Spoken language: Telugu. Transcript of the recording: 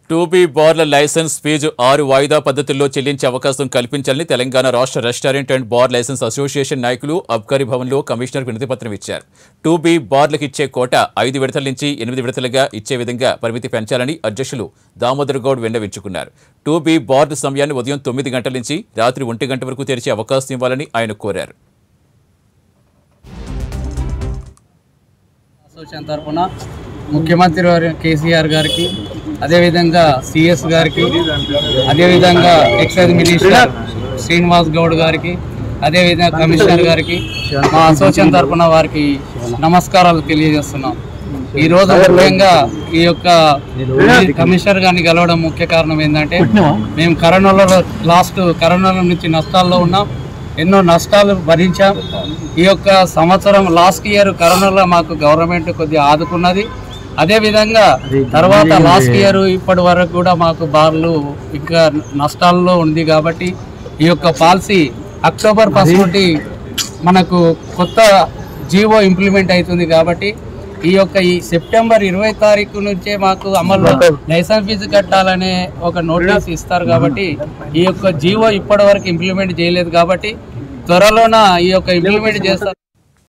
2B బార్ల లైసెన్స్ ఫీజు 6 వాయిదా పద్ధతుల్లో చెల్లించే అవకాశం కల్పించాలని తెలంగాణ రాష్ట్ర restaurant and bar license association నాయకులు అబ్కారీ భవన్లో కమిషనర్కు వినతిపత్రం ఇచ్చారు. 2B బార్లకు ఇచ్చే కోట 5 విడతల నుంచి 8 విడతలుగా ఇచ్చే విధంగా పరిమితి పెంచాలని అధ్యక్షులు దామోదర్ గౌడ్ విన్నవించుకున్నారు. 2B బార్ సమయాన్ని ఉదయం 9 గంటల నుంచి రాత్రి 1 గంట వరకు తెరిచే అవకాశం ఇవ్వాలని ఆయన కోరారు. అసోసియేషన్ తరఫున ముఖ్యమంత్రి వారి కేసీఆర్ గారికి, అదేవిధంగా సిఎస్ గారికి, అదేవిధంగా ఎక్సైజ్ మినిస్టర్ శ్రీనివాస్ గౌడ్ గారికి, అదేవిధంగా కమిషనర్ గారికి మా అసోసియేషన్ తరఫున వారికి నమస్కారాలు తెలియజేస్తున్నాం. ఈరోజు ముఖ్యంగా ఈ యొక్క కమిషనర్ గారిని కలవడం ముఖ్య కారణం ఏంటంటే, మేము కరోనా నుంచి నష్టాల్లో ఉన్నాం, ఎన్నో నష్టాలు భరించాం. ఈ యొక్క సంవత్సరం లాస్ట్ ఇయర్ కరోనాలో మాకు గవర్నమెంట్ కొద్దిగా ఆదుకున్నది. అదేవిధంగా తర్వాత లాస్ట్ ఇయర్ ఇప్పటి వరకు కూడా మాకు బార్లు ఇంకా నష్టాల్లో ఉంది. కాబట్టి ఈ యొక్క పాలసీ అక్టోబర్ 1 నుండి మనకు కొత్త జీవో ఇంప్లిమెంట్ అవుతుంది. కాబట్టి ఈ సెప్టెంబర్ 20 తారీఖు నుంచే మాకు అమలు లైసెన్స్ ఫీజు కట్టాలనే ఒక నోటీస్ ఇస్తారు. కాబట్టి ఈ యొక్క జీవో ఇప్పటి వరకు ఇంప్లిమెంట్ చేయలేదు. కాబట్టి త్వరలోన ఈ యొక్క ఇంప్లిమెంట్ చేస్తారు.